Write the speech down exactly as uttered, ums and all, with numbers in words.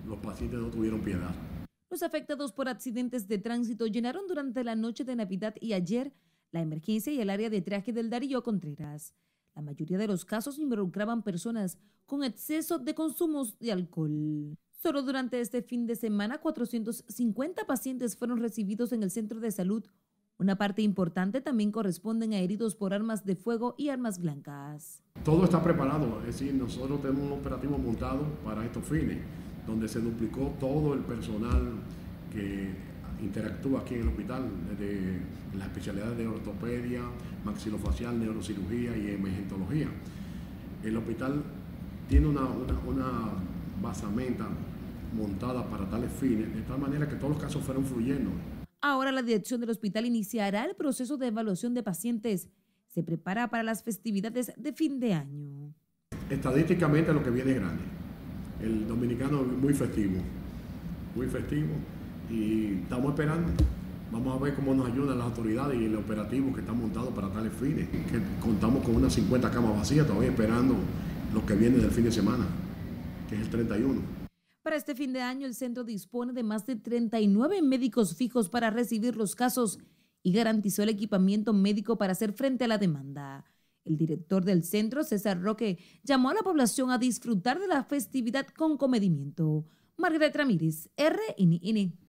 los pacientes no tuvieron piedad. Los afectados por accidentes de tránsito llenaron durante la noche de Navidad y ayer la emergencia y el área de triaje del Darío Contreras. La mayoría de los casos involucraban personas con exceso de consumos de alcohol. Solo durante este fin de semana, cuatrocientos cincuenta pacientes fueron recibidos en el centro de salud. Una parte importante también corresponden a heridos por armas de fuego y armas blancas. Todo está preparado, es decir, nosotros tenemos un operativo montado para estos fines, donde se duplicó todo el personal que interactúa aquí en el hospital, desde las especialidades de ortopedia, maxilofacial, neurocirugía y emergentología. El hospital tiene una, una, una basamenta montada para tales fines, de tal manera que todos los casos fueron fluyendo. Ahora la dirección del hospital iniciará el proceso de evaluación de pacientes. Se prepara para las festividades de fin de año. Estadísticamente lo que viene es grande. El dominicano es muy festivo, muy festivo, y estamos esperando. Vamos a ver cómo nos ayudan las autoridades y el operativo que está montado para tales fines. Que contamos con unas cincuenta camas vacías, todavía esperando lo que viene del fin de semana, que es el treinta y uno. Para este fin de año, el centro dispone de más de treinta y nueve médicos fijos para recibir los casos y garantizó el equipamiento médico para hacer frente a la demanda. El director del centro, César Roque, llamó a la población a disfrutar de la festividad con comedimiento. Margaret Ramírez, R N N.